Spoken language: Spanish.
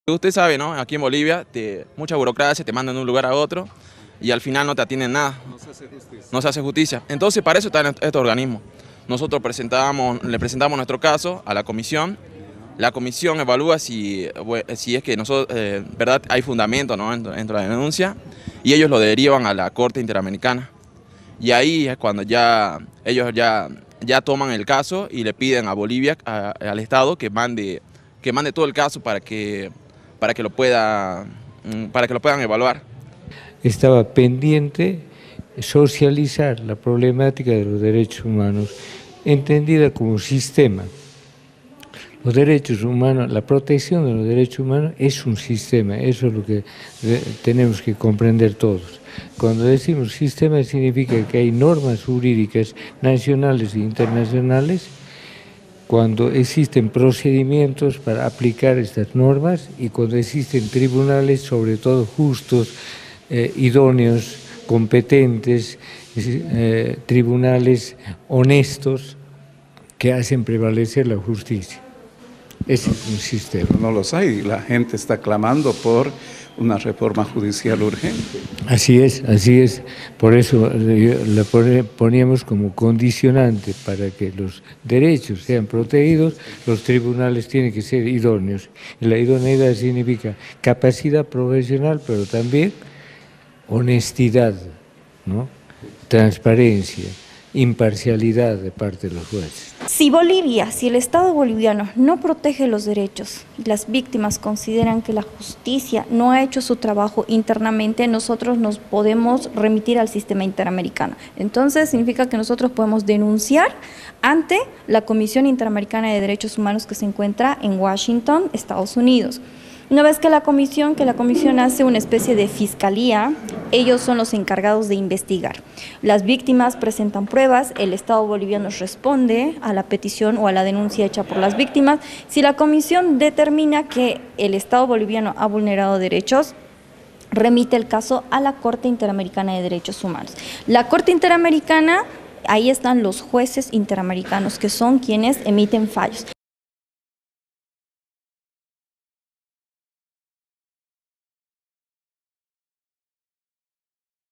Usted sabe, ¿no? Aquí en Bolivia, mucha burocracia, te mandan de un lugar a otro y al final no te atienden nada. No se hace justicia. No se hace justicia. Entonces, para eso están estos organismos. Nosotros le presentamos nuestro caso a la comisión. La comisión evalúa si es que verdad hay fundamento, ¿no? dentro de la denuncia, y ellos lo derivan a la Corte Interamericana. Y ahí es cuando ellos ya toman el caso y le piden a Bolivia, al Estado, que mande todo el caso para que lo puedan evaluar. Estaba pendiente socializar la problemática de los derechos humanos, entendida como sistema. Los derechos humanos, la protección de los derechos humanos es un sistema, eso es lo que tenemos que comprender todos. Cuando decimos sistema significa que hay normas jurídicas nacionales e internacionales, cuando existen procedimientos para aplicar estas normas y cuando existen tribunales, sobre todo justos, idóneos, competentes, tribunales honestos que hacen prevalecer la justicia. Ese es un sistema. No los hay, la gente está clamando por una reforma judicial urgente. Así es. Por eso la poníamos como condicionante para que los derechos sean protegidos, los tribunales tienen que ser idóneos. Y la idoneidad significa capacidad profesional, pero también honestidad, ¿no? Transparencia, imparcialidad de parte de los jueces. Si el Estado boliviano no protege los derechos y las víctimas consideran que la justicia no ha hecho su trabajo internamente, nosotros nos podemos remitir al sistema interamericano. Entonces significa que nosotros podemos denunciar ante la Comisión Interamericana de Derechos Humanos que se encuentra en Washington, Estados Unidos. Una vez que la comisión hace una especie de fiscalía, ellos son los encargados de investigar. Las víctimas presentan pruebas, el Estado boliviano responde a la petición o a la denuncia hecha por las víctimas. Si la comisión determina que el Estado boliviano ha vulnerado derechos, remite el caso a la Corte Interamericana de Derechos Humanos. La Corte Interamericana, ahí están los jueces interamericanos, que son quienes emiten fallos.